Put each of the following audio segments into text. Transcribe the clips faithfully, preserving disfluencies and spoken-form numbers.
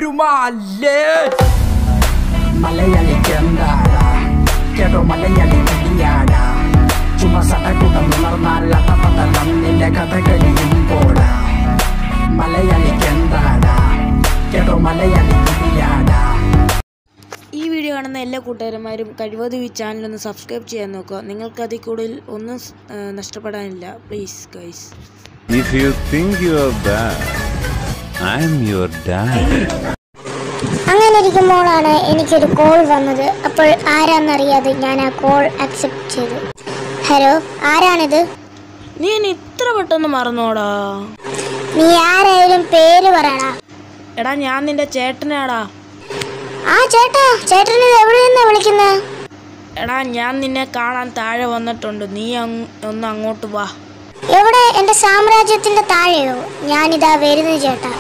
Rumale Malayali kendara Kedo Malayali kidiyada Cuma satakutam nunarnala tapatalam ninde kathakaliyum koda Malayali kendara Kedo Malayali kidiyada ഈ video കാണുന്ന എല്ലാ കൂട്ടുകാരന്മാരും കഴിവതും ഈ channel ഒന്ന് subscribe ചെയ്യാൻ നോക്കുക. നിങ്ങൾക്ക് അതിൽ കൂടുതൽ ഒന്നും നഷ്ടപ്പെടാനില്ല. Please guys. If you think you are bad, I am your dad. അങ്ങനെ ഇരിക്കുമ്പോഴാണ് എനിക്കൊരു കോൾ വന്നത്. അപ്പോൾ ആരാന്നറിയാതെ ഞാൻ ആ കോൾ അക്സെപ്റ്റ് ചെയ്തു. ഹലോ, ആരാണിത്? നീ ഇത്ര പെട്ടെന്ന് മറന്നോടാ? നീ ആരായാലും പേര് പറയടാ. എടാ, ഞാൻ നിന്റെ ചേട്ടനാടാ. ആ ചേട്ടാ, ചേട്ടനെ എവിടെ നിന്നാ വിളിക്കുന്നത്? എടാ, ഞാൻ നിന്നെ കാണാൻ താഴെ വന്നിട്ടുണ്ട്. നീ ഒന്ന് അങ്ങോട്ട് വാ. എവിടെ? എന്റെ സാമ്രാജ്യത്തിന്റെ താഴെയോ? ഞാനിതാ വരുന്നു ചേട്ടാ.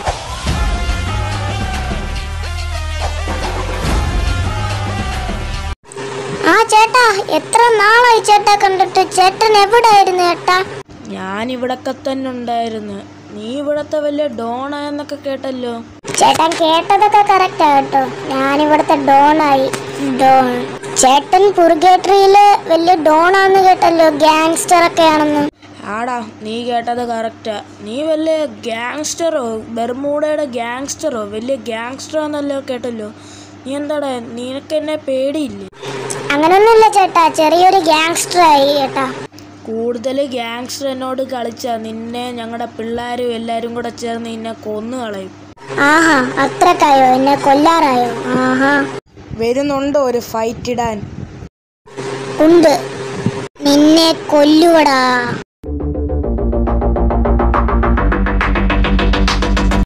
ആ ചേട്ടാ, എത്ര നാളായി ചേട്ടാ കണ്ടിട്ട്. ചേട്ടൻ എവിടെയായിരുന്നു ചേട്ടാ? ഞാൻ ഇവിടൊക്കെ തന്നെ ഉണ്ടായിരുന്നു. നീ ഇവിടത്തെ വലിയ ഡോണ എന്നൊക്കെ കേട്ടല്ലോ. ചേട്ടൻ കേട്ടതൊക്കെ കറക്റ്റാ കേട്ടോ. ഞാനിവിടുത്തെ ഡോണായി. ഡോൺ ചേട്ടൻ പുർഗേറ്ററിയില് വലിയ ഡോണാന്ന് കേട്ടല്ലോ. ഗാങ്സ്റ്റർ ഒക്കെ ആണെന്ന്. ആടാ, നീ കേട്ടത് കറക്റ്റാ. നീ വലിയ ഗാങ്സ്റ്ററോ, ബെർമൂഡയുടെ ഗാങ്സ്റ്ററോ, വലിയ ഗാങ്സ്റ്റർ എന്നല്ലോ കേട്ടല്ലോ. നീ എന്താടാ, നിനക്ക് എന്നെ പേടിയില്ലേ? അങ്ങനൊന്നുമില്ല ചേട്ടാ, ചെറിയൊരു ഗാങ്സ്റ്റർ ആയി ചേട്ടാ. കൂടുതൽ ഗാങ്സ്റ്റർ എന്നോട് കളിച്ചാ നിന്നെ ഞങ്ങളുടെ പിള്ളേരും എല്ലാരും കൂടെ ചേർന്ന് നിന്നെ കൊന്നു കളയും. ആഹാ, അത്രക്കായോ? എന്നെ കൊല്ലാറായോ? ആഹാ, വരുന്നുണ്ടോ ഒരു ഫൈറ്റ് ഇടാൻ? ഉണ്ട്, നിന്നെ കൊല്ലുവടാ.